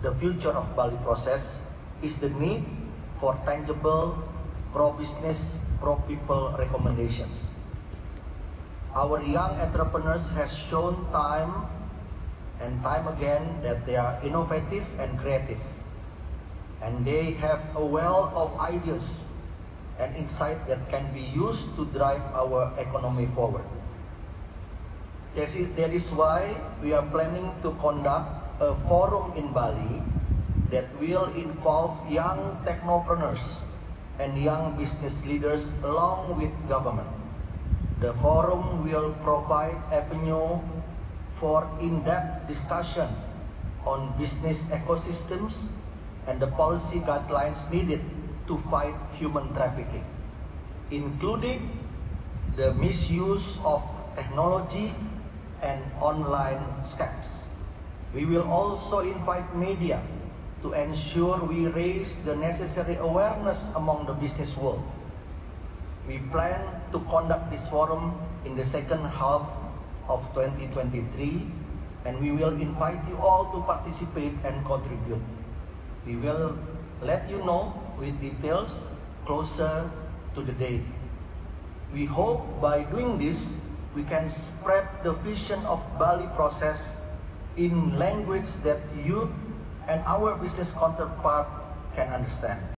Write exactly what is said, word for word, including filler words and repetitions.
the future of Bali process is the need for tangible, pro-business, pro-people recommendations. Our young entrepreneurs have shown time and time again that they are innovative and creative, and they have a wealth of ideas and insight that can be used to drive our economy forward. That is, that is why we are planning to conduct a forum in Bali that will involve young technopreneurs and young business leaders along with government. The forum will provide avenue for in-depth discussion on business ecosystems and the policy guidelines needed to fight human trafficking, including the misuse of technology and online scams. We will also invite media to ensure we raise the necessary awareness among the business world. We plan to conduct this forum in the second half of twenty twenty-three, and we will invite you all to participate and contribute. We will let you know with details closer to the date. We hope by doing this, we can spread the vision of Bali process in language that youth and our business counterpart can understand.